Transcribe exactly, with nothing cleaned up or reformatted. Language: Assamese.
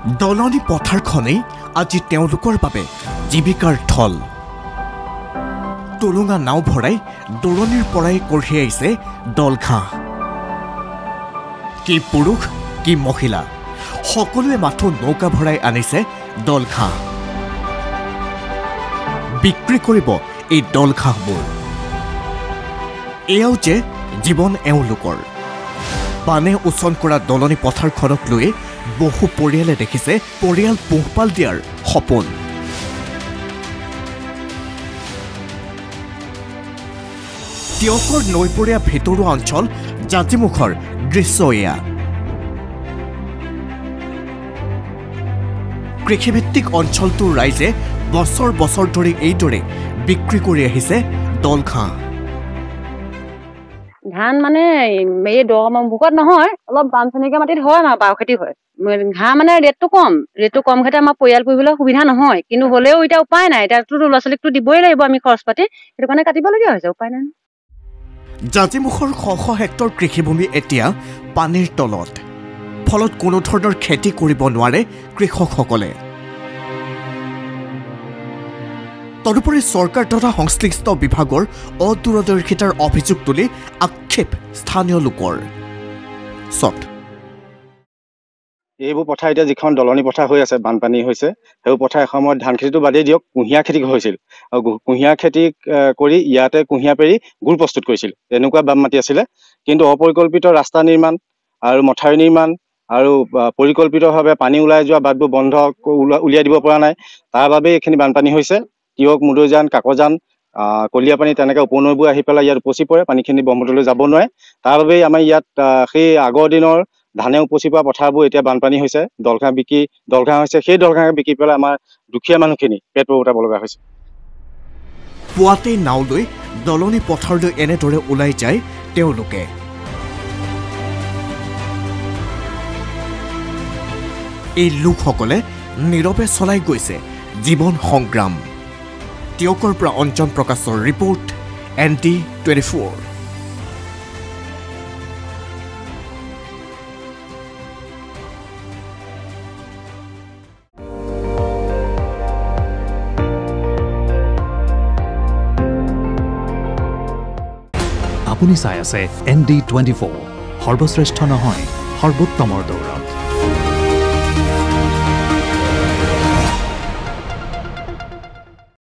দলনি পথাৰখনেই আজি তেওঁলোকৰ বাবে জীৱিকাৰ থল। টুলুঙা নাও ভৰাই দূৰণিৰ পৰাই কঢ়িয়াইছে দল ঘাঁহ। কি পুৰুষ কি মহিলা সকলোৱে মাথো নৌকা ভৰাই আনিছে দল ঘাঁহ। বিক্ৰী কৰিব এই দল ঘাঁহবোৰ। এয়াও যে জীৱন এওঁলোকৰ। পানে ওচন কৰা দলনি পথাৰখনক লৈ বহু পৰিয়ালে দেখিছে পৰিয়াল পোহপাল দিয়াৰ সপোন। তিয়কৰ নৈপৰীয়া ভিতৰুৱা অঞ্চল জাজিমুখৰ দৃশ্য এয়া। কৃষিভিত্তিক অঞ্চলটোৰ ৰাইজে বছৰ বছৰ ধৰি এইদৰে বিক্ৰী কৰি আহিছে দল ঘাঁহ। ধান মানে এই দ ভোকত নহয়, অলপ বামচনীকা মাটিত হয়, আমাৰ বাও খেতি হয়। ঘাঁহ মানে ৰেটটো কম, ৰেটটো কম খেতে আমাৰ পৰিয়াল পুহিবলৈ সুবিধা নহয়, কিন্তু হ'লেও এতিয়া উপায় নাই। এতিয়াতো ল'ৰা ছোৱালীকতো দিবই লাগিব আমি খৰচ পাতি, সেইটো কাৰণে কাটিবলগীয়া হৈছে, উপায় নাই। জাজিমুখৰ শ শ হেক্টৰ কৃষিভূমি এতিয়া পানীৰ তলত, ফলত কোনো ধৰণৰ খেতি কৰিব নোৱাৰে কৃষকসকলে। তদুপৰি চৰকাৰ তথা সংশ্লিষ্ট বিভাগৰ অদূৰদৰ্শিতাৰ অভিযোগ তুলি আক্ষেপ স্থানীয় লোকৰ। এইবোৰ পথাৰ এতিয়া যিখন দলনি পথাৰ হৈ আছে, বানপানী হৈছে, সেইবোৰ পথাৰ এসময়ত ধান খেতিটো বাদেই দিয়ক, কুঁহিয়াৰ খেতি হৈছিল। আৰু কুঁহিয়াৰ খেতি কৰি ইয়াতে কুঁহিয়াৰ পেৰি গুড় প্ৰস্তুত কৰিছিল। এনেকুৱা বাম মাটি আছিলে, কিন্তু অপৰিকল্পিত ৰাস্তা নিৰ্মাণ আৰু মথাউৰি নিৰ্মাণ আৰু পৰিকল্পিতভাৱে পানী ওলাই যোৱা বাটবোৰ বন্ধ উলিয়াই দিব পৰা নাই, তাৰ বাবেই এইখিনি বানপানী হৈছে। তিয়ক, মুদৈজান, কাকজান, কলিয়াপানী তেনেকৈ উপনৈবোৰ আহি পেলাই ইয়াত উপচি পৰে, পানীখিনি ব্ৰহ্মপুত্ৰলৈ যাব নোৱাৰে। তাৰ বাবেই আমাৰ ইয়াত সেই আগৰ দিনৰ ধানে উপচি পোৱা পথাৰবোৰ এতিয়া বানপানী হৈছে। দল ঘাঁহ বিক্ৰী দল ঘাঁহ হৈছে, সেই দল ঘাঁহ বিক্ৰী পেলাই আমাৰ দুখীয়া মানুহখিনি পেট উঠাব লগা হৈছে। পুৱাতেই নাও লৈ দলনি পথাৰলৈ এনেদৰে ওলাই যায় তেওঁলোকে। এই লোকসকলে নীৰৱে চলাই গৈছে জীৱন সংগ্ৰাম। তিয়কৰ পৰা অঞ্জন প্ৰকাশৰ report, N D twenty four. আপুনি চাই আছে এন ডি টুৱেণ্টি ফ'ৰ, সৰ্বশ্ৰেষ্ঠ নহয় সৰ্বোত্তমৰ দৌৰ।